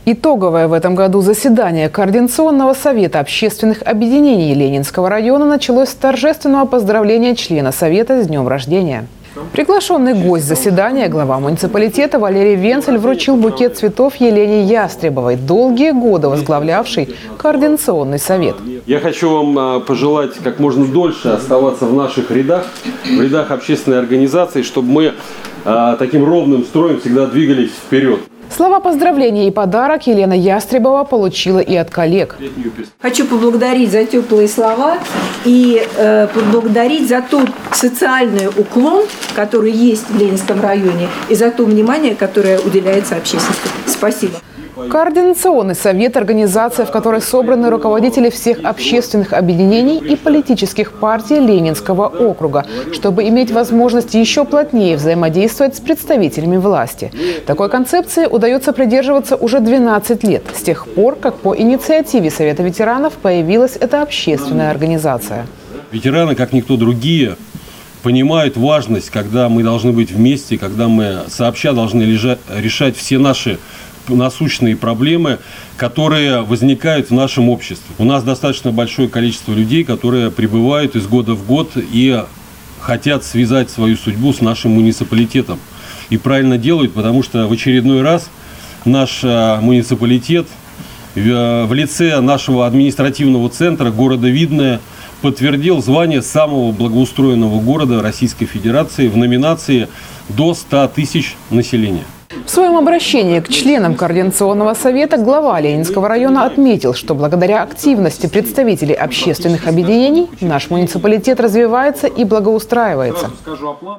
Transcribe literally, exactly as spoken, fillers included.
Итоговое в этом году заседание Координационного совета общественных объединений Ленинского района началось с торжественного поздравления члена совета с днем рождения. Приглашенный гость заседания, глава муниципалитета Валерий Венцель, вручил букет цветов Елене Ястребовой, долгие годы возглавлявшей Координационный совет. Я хочу вам пожелать как можно дольше оставаться в наших рядах, в рядах общественной организации, чтобы мы таким ровным строем всегда двигались вперед. Слова поздравления и подарок Елена Ястребова получила и от коллег. Хочу поблагодарить за теплые слова и э, поблагодарить за тот социальный уклон, который есть в Ленинском районе, и за то внимание, которое уделяется общественности. Спасибо. Координационный совет – организация, в которой собраны руководители всех общественных объединений и политических партий Ленинского округа, чтобы иметь возможность еще плотнее взаимодействовать с представителями власти. Такой концепции удается придерживаться уже двенадцать лет, с тех пор, как по инициативе Совета ветеранов появилась эта общественная организация. Ветераны, как никто другие, понимают важность, когда мы должны быть вместе, когда мы сообща должны решать все наши насущные проблемы, которые возникают в нашем обществе. У нас достаточно большое количество людей, которые прибывают из года в год и хотят связать свою судьбу с нашим муниципалитетом. И правильно делают, потому что в очередной раз наш муниципалитет в лице нашего административного центра города Видное подтвердил звание самого благоустроенного города Российской Федерации в номинации до ста тысяч населения. В своем обращении к членам Координационного совета глава Ленинского района отметил, что благодаря активности представителей общественных объединений наш муниципалитет развивается и благоустраивается.